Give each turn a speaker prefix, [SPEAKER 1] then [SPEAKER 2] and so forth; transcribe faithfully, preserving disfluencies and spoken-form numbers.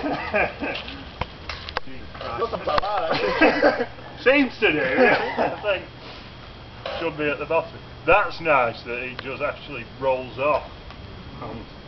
[SPEAKER 1] Seems to do, yeah. I think should be at the bottom. That's nice that it just actually rolls off.